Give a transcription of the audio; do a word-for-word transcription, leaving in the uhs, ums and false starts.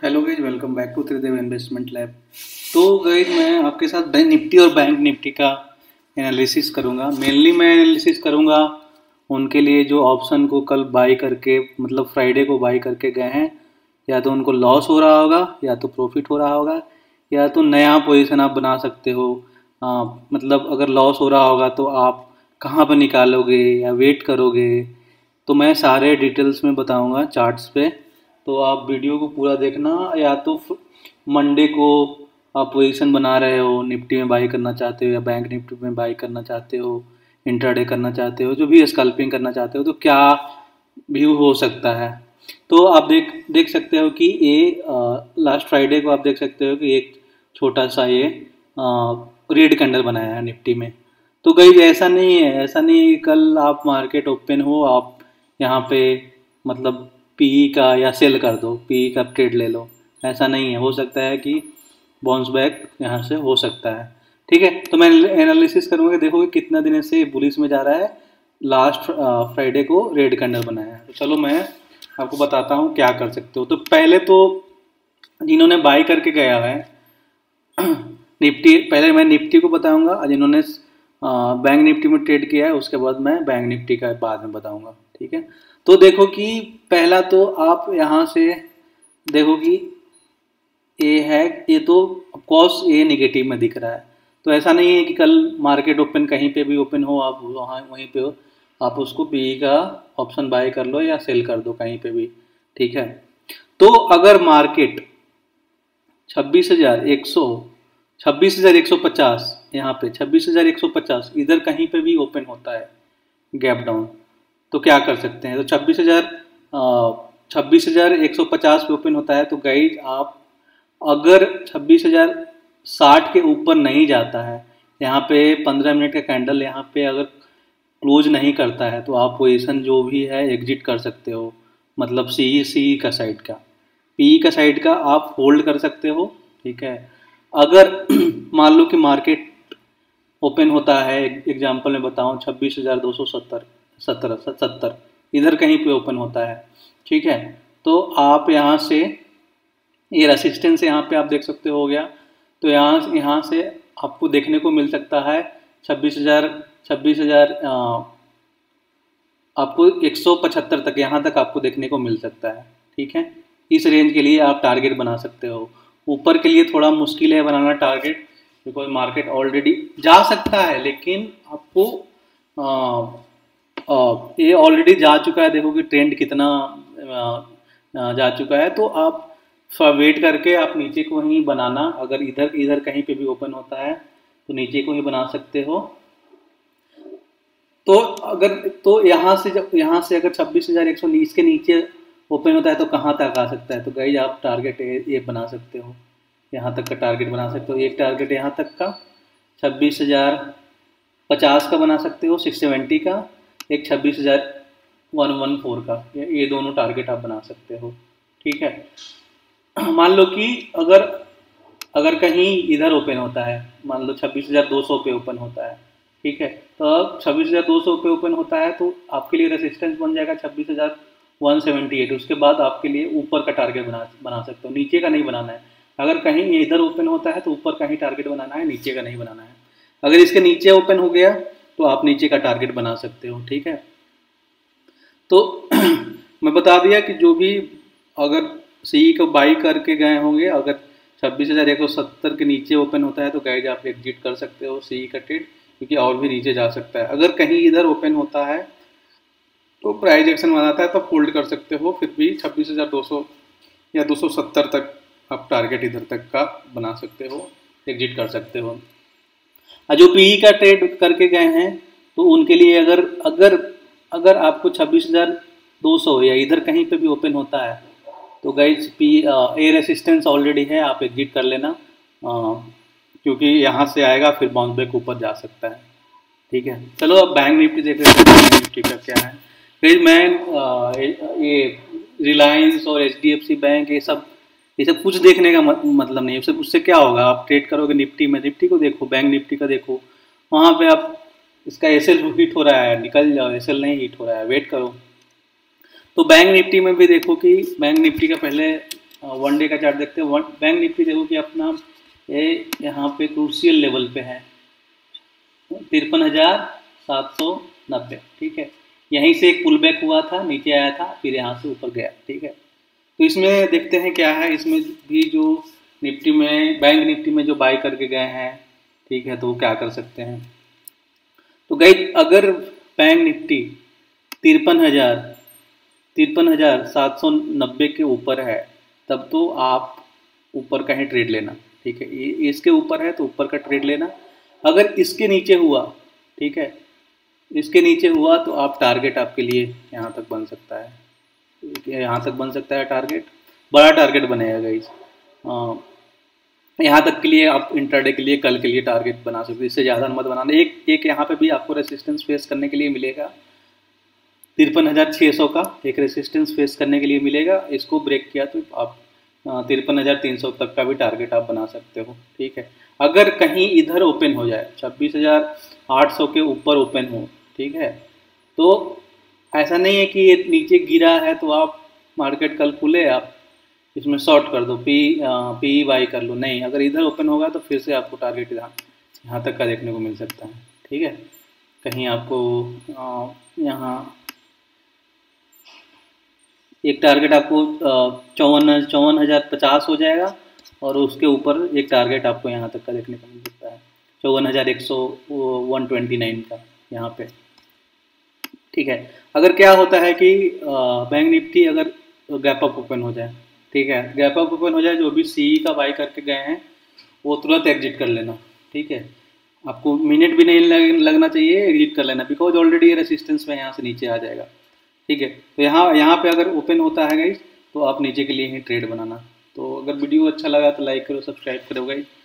Hello guys, welcome back to Tridev investment lab. तो guys मैं आपके साथ बैंक निफ्टी और बैंक निफ्टी का एनालिसिस करूंगा। मेनली मैं एनालिसिस करूंगा उनके लिए जो ऑप्शन को कल बाई करके मतलब फ्राइडे को बाई करके गए हैं, या तो उनको लॉस हो रहा होगा या तो प्रॉफिट हो रहा होगा, या तो नया पोजीशन आप बना सकते हो। आ, मतलब अगर लॉस हो रहा होगा तो आप कहाँ पर निकालोगे या वेट करोगे, तो मैं सारे डिटेल्स में बताऊंगा चार्ट्स पे। तो आप वीडियो को पूरा देखना। या तो मंडे को आप पोजीशन बना रहे हो, निफ्टी में बाई करना चाहते हो या बैंक निफ्टी में बाई करना चाहते हो, इंट्राडे करना चाहते हो, जो भी स्कल्पिंग करना चाहते हो, तो क्या व्यू हो सकता है। तो आप देख देख सकते हो कि ये लास्ट फ्राइडे को आप देख सकते हो कि एक छोटा सा ये रेड कैंडल बनाया है निफ्टी में। तो कहीं ऐसा नहीं है ऐसा नहीं है कि कल आप मार्केट ओपन हो आप यहाँ पे मतलब पीई का या सेल कर दो, पीई का ट्रेड ले लो, ऐसा नहीं है। हो सकता है कि बाउंस बैक यहाँ से हो सकता है। ठीक है, तो मैं एनालिसिस करूँगा, देखो कि कितना दिन से बुलिश में जा रहा है। लास्ट फ्राइडे को रेड कैंडल बनाया है। तो चलो मैं आपको बताता हूँ क्या कर सकते हो। तो पहले तो जिन्होंने बाई करके गया है निफ्टी, पहले मैं निफ्टी को बताऊंगा और जिन्होंने बैंक निफ्टी में ट्रेड किया है उसके बाद मैं बैंक निफ्टी का बाद में बताऊंगा। ठीक है, तो देखो कि पहला तो आप यहाँ से देखो कि ए है, ये तो ऑफकोर्स ये निगेटिव में दिख रहा है। तो ऐसा नहीं है कि कल मार्केट ओपन कहीं पे भी ओपन हो आप वहाँ वहीं पे हो, आप उसको पी का ऑप्शन बाय कर लो या सेल कर दो कहीं पे भी। ठीक है, तो अगर मार्केट छब्बीस हजार एक सौ छब्बीस हजार एक सौ पचास यहाँ पे छब्बीस हजार एक सौ पचास इधर कहीं पे भी ओपन होता है गैप डाउन, तो क्या कर सकते हैं। तो छब्बीस हजार छब्बीस हजार एक सौ पचास पे ओपन होता है। तो गाइज आप अगर छब्बीस हजार साठ के ऊपर नहीं जाता है, यहाँ पे पंद्रह मिनट का कैंडल यहाँ पे अगर क्लोज नहीं करता है, तो आप पोजीशन जो भी है एग्जिट कर सकते हो। मतलब सी सी का साइड का, पी का साइड का आप होल्ड कर सकते हो। ठीक है, अगर मान लो कि मार्केट ओपन होता है, एग्जांपल में बताऊं, छब्बीस हजार दो सौ सत्तर सत्तर सत्तर इधर कहीं पे ओपन होता है। ठीक है, तो आप यहाँ से ये रेसिस्टेंस यहाँ पे आप देख सकते हो गया। तो यहाँ यहाँ से आपको देखने को मिल सकता है छब्बीस हजार छब्बीस हजार आपको एक सौ पचहत्तर तक, यहाँ तक आपको देखने को मिल सकता है। ठीक है, इस रेंज के लिए आप टारगेट बना सकते हो। ऊपर के लिए थोड़ा मुश्किल है बनाना टारगेट, बिकॉज मार्केट ऑलरेडी जा सकता है, लेकिन आपको आ, आ, ये ऑलरेडी जा चुका है। देखो कि ट्रेंड कितना आ, जा चुका है। तो आप वेट करके आप नीचे को ही बनाना। अगर इधर इधर कहीं पे भी ओपन होता है तो नीचे को ही बना सकते हो। तो अगर तो यहाँ से जब यहाँ से अगर छब्बीस हजार एक सौ बीस के नीचे ओपन होता है तो कहाँ तक आ सकता है। तो गाइज आप टारगेट ये बना सकते हो, यहाँ तक का टारगेट बना सकते हो। एक टारगेट यहाँ तक का छब्बीस हजार पचास का बना सकते हो, सिक्स सेवेंटी का, एक छब्बीस हजार वन वन फोर का, ये दोनों टारगेट आप बना सकते हो। ठीक है, मान लो कि अगर अगर कहीं इधर ओपन होता है, मान लो छब्बीस हजार दो सौ पे ओपन होता है। ठीक है, तो अब छब्बीस हजार दो सौ पे ओपन होता है तो आपके लिए रेसिस्टेंस बन जाएगा छब्बीस हजार वन सेवेंटी एट। उसके बाद आपके लिए ऊपर का टारगेट बना बना सकते हो, नीचे का नहीं बनाना है। अगर कहीं इधर ओपन होता है तो ऊपर का ही टारगेट बनाना है, नीचे का नहीं बनाना है। अगर इसके नीचे ओपन हो गया तो आप नीचे का टारगेट बना सकते हो। ठीक है, तो मैं बता दिया कि जो भी अगर सी को बाई करके गए होंगे, अगर छब्बीस हजार एक सौ सत्तर के नीचे ओपन होता है तो गाइज आप एग्जिट कर सकते हो सी का ट्रेड, क्योंकि और भी नीचे जा सकता है। अगर कहीं इधर ओपन होता है तो प्राइस एक्शन बनाता है तो होल्ड कर सकते हो, फिर भी छब्बीस हजार दो सौ या दो सौ सत्तर तक आप टारगेट इधर तक का बना सकते हो, एग्जिट कर सकते हो। जो पीई का ट्रेड करके गए हैं तो उनके लिए अगर अगर अगर आपको छब्बीस हजार दो सौ या इधर कहीं पे भी ओपन होता है तो guys P A resistance already है, आप एग्जिट कर लेना, आ, क्योंकि यहाँ से आएगा फिर बाउंस बैक ऊपर जा सकता है। ठीक है, चलो अब बैंक निफ्टी देख लेते हैं। बैंक निफ्टी का क्या है गाइज। मैं आ, ये रिलायंस और H D F C bank ये सब ये सब कुछ देखने का मतलब नहीं है। उससे उससे क्या होगा, आप ट्रेड करोगे निफ्टी में, निफ्टी को देखो, बैंक निफ्टी का देखो, वहाँ पे आप इसका एसएल हिट हो रहा है, निकल जाओ, एसएल नहीं हिट हो रहा है, वेट करो। तो बैंक निफ्टी में भी देखो कि बैंक निफ्टी का पहले वन डे का चार्ट देखते हैं। बैंक निफ्टी देखो कि अपना ये यहाँ पे क्रूशियल लेवल पे है तिरपन हजार सात सौ नब्बे, ठीक है। यहीं से एक पुल बैक हुआ था, नीचे आया था, फिर यहाँ से ऊपर गया, ठीक है। तो इसमें देखते हैं क्या है, इसमें भी जो निफ्टी में, बैंक निफ्टी में जो बाई करके गए हैं, ठीक है, तो वो क्या कर सकते हैं। तो गई अगर बैंक निफ्टी तिरपन हजार तिरपन हजार सात सौ नब्बे के ऊपर है, तब तो आप ऊपर का ही ट्रेड लेना, ठीक है। ये इसके ऊपर है तो ऊपर का ट्रेड लेना। अगर इसके नीचे हुआ, ठीक है, इसके नीचे हुआ तो आप टारगेट आपके लिए यहाँ तक बन सकता है, यहाँ तक बन सकता है टारगेट, बड़ा टारगेट बनेगा गाइस। यहाँ तक के लिए आप इंट्राडे के लिए, कल के लिए टारगेट बना सकते हो, इससे ज़्यादा मत बनाना। एक एक यहाँ पे भी आपको रेसिस्टेंस फेस करने के लिए मिलेगा, तिरपन हज़ार छः सौ का एक रेसिस्टेंस फेस करने के लिए मिलेगा। इसको ब्रेक किया तो आप तिरपन हज़ार तीन सौ तक का भी टारगेट आप बना सकते हो, ठीक है। अगर कहीं इधर ओपन हो जाए छब्बीस हज़ार आठ सौ के ऊपर ओपन हो, ठीक है, तो ऐसा नहीं है कि ये नीचे गिरा है तो आप मार्केट कल खुले आप इसमें शॉर्ट कर दो, पी पी बाई कर लो, नहीं। अगर इधर ओपन होगा तो फिर से आपको टारगेट यहाँ यहाँ तक का देखने को मिल सकता है, ठीक है। कहीं आपको यहाँ एक टारगेट आपको चौवन चौवन हज़ार पचास हो जाएगा, और उसके ऊपर एक टारगेट आपको यहाँ तक का देखने को मिल सकता है, चौवन हज़ार एक सौ वन ट्वेंटी नाइन का यहाँ पे, ठीक है। अगर क्या होता है कि बैंक निफ्टी अगर गैप अप ओपन हो जाए, ठीक है, गैप अप ओपन हो जाए, जो भी सी का बाई करके गए हैं वो तुरंत एग्जिट कर लेना, ठीक है। आपको मिनट भी नहीं लग, लगना चाहिए, एग्जिट कर लेना, बिकॉज ऑलरेडी रेसिस्टेंस में यहाँ से नीचे आ जाएगा, ठीक है। तो यहाँ यहाँ पे अगर ओपन होता है गाइस तो आप नीचे के लिए ही ट्रेड बनाना। तो अगर वीडियो अच्छा लगा तो लाइक करो, सब्सक्राइब करो गाइस।